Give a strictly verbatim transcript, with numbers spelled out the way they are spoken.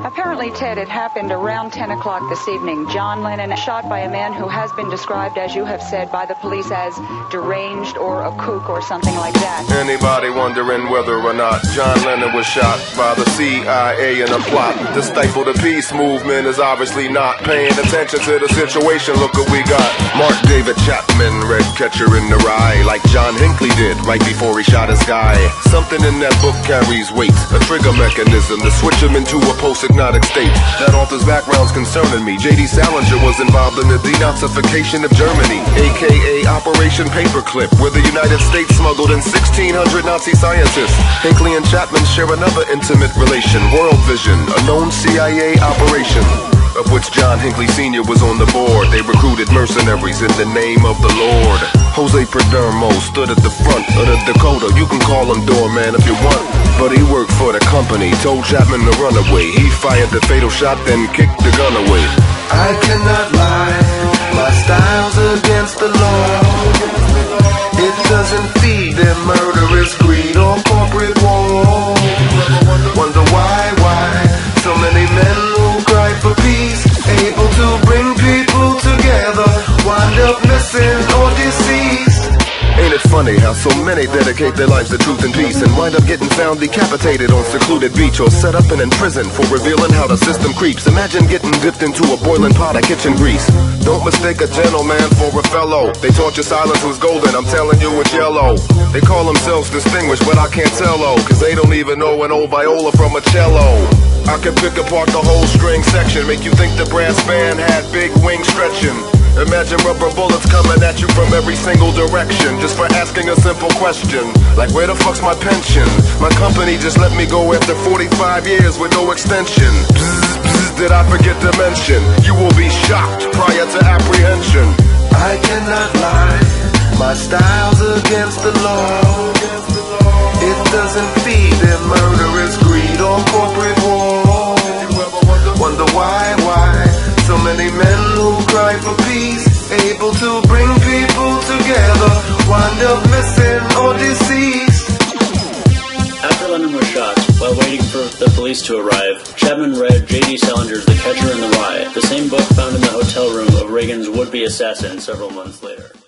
Apparently, Ted, it happened around ten o'clock this evening. John Lennon shot by a man who has been described, as you have said, by the police as deranged or a kook or something like that. Anybody wondering whether or not John Lennon was shot by the C I A in a plot to stifle the peace movement is obviously not paying attention to the situation. Look what we got. Mark David Chapman read Catcher in the Rye like John Hinckley did right before he shot his guy. Something in that book carries weight, a trigger mechanism to switch him into a post-hypnotic state. That author's background's concerning me. J D Salinger was involved in the denazification of Germany, aka Operation Paperclip, where the United States smuggled in sixteen hundred Nazi scientists. Hinckley and Chapman share another intimate relation, World Vision, a known C I A operation, of which John Hinckley Senior was on the board. They recruited mercenaries in the name of the Lord. Jose Perdermo stood at the front of the Dakota. You can call him doorman if you want, but he worked for the company, told Chapman to run away. He fired the fatal shot, then kicked the gun away. I cannot lie, my style's against the law. It doesn't feed their murderous greed or corporate war. Wonder why, why so many men who cry for peace, able to bring people together, wind up missing or deceased. Ain't it funny how so many dedicate their lives to truth and peace and wind up getting found decapitated on secluded beach or set up and in prison for revealing how the system creeps. Imagine getting dipped into a boiling pot of kitchen grease. Don't mistake a gentleman for a fellow. They taught you silence was golden, I'm telling you it's yellow. They call themselves distinguished, but I can't tell though, cause they don't even know an old viola from a cello. I can pick apart the whole string section, make you think the brass band had big wings stretching. Imagine rubber bullets coming at you from every single direction, just for asking a simple question, like where the fuck's my pension? My company just let me go after forty-five years with no extension. Bzz, bzz, did I forget to mention? You will be shocked prior to apprehension. I cannot lie, my style's against the law. It doesn't feed their murderous greed or corporate war. Wonder why, why so many men who cry for peace, able to bring people together, wind up missing or deceased. After Lennon was shot, while waiting for the police to arrive, Chapman read J D Salinger's The Catcher in the Rye, the same book found in the hotel room of Reagan's would-be assassin several months later.